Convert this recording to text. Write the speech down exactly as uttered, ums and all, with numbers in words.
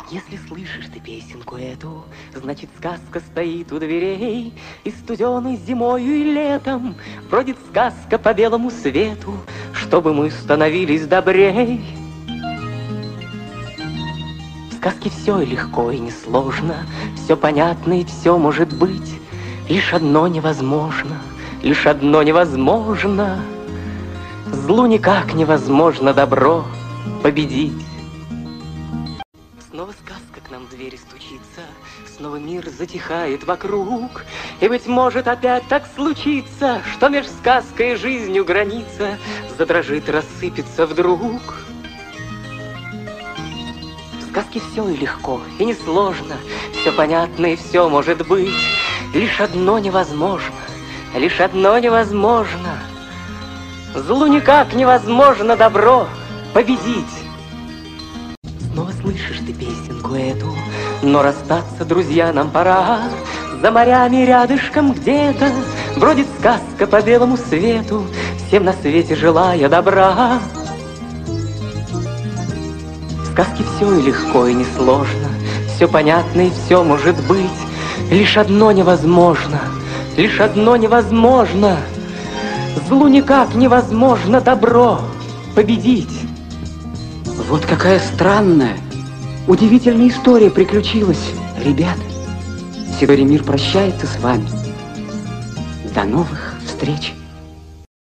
Если слышишь ты песенку эту, значит, сказка стоит у дверей, и студеной зимою и летом бродит сказка по белому свету, чтобы мы становились добрей. В сказке все и легко, и несложно, все понятно и все может быть. Лишь одно невозможно, лишь одно невозможно. Злу никак невозможно добро победить. Снова сказка к нам в двери стучится, снова мир затихает вокруг, и, быть может, опять так случится, что меж сказкой и жизнью граница задрожит и рассыпется вдруг. В сказке все и легко, и несложно, все понятно и все может быть. Лишь одно невозможно, лишь одно невозможно. Злу никак невозможно добро победить. Снова слышишь ты песенку эту, но расстаться, друзья, нам пора. За морями рядышком где-то бродит сказка по белому свету, всем на свете желая добра. В сказке все и легко, и несложно, все понятно и все может быть. Лишь одно невозможно, лишь одно невозможно. Злу никак невозможно добро победить. Вот какая странная, удивительная история приключилась, ребят. Сегодня мир прощается с вами. До новых встреч.